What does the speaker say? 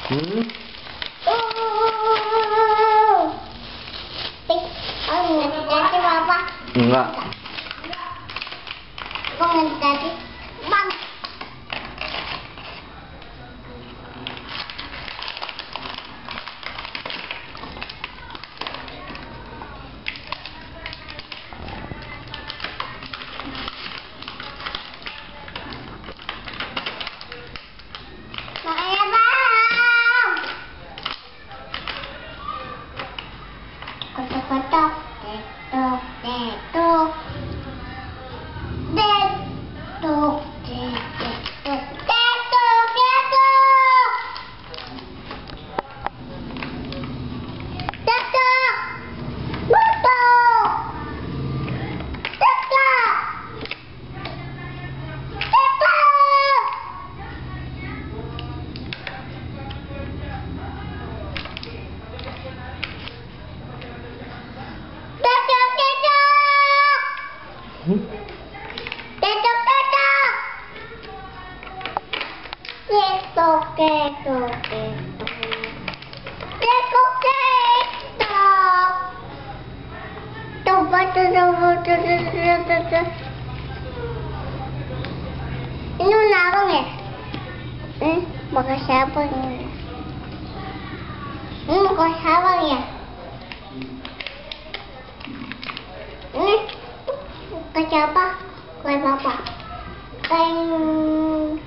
Hmm? Ngedati apa? Enggak. Kok ngedati? Bang. Makanya bang. Kotok-kotok. Detok, detok. Detok, detok. Detok, detok. Detok. Detok. Detok. Detok. Detok, detok. Hmm? Detok, detok. Detok, detok, detok. Detok, detok. Coba, coba, coba. Ini menarung ya? Bekas siapa ini? Ini bekas siapa ya? Ini bekas siapa? Bekas bapak. Teng.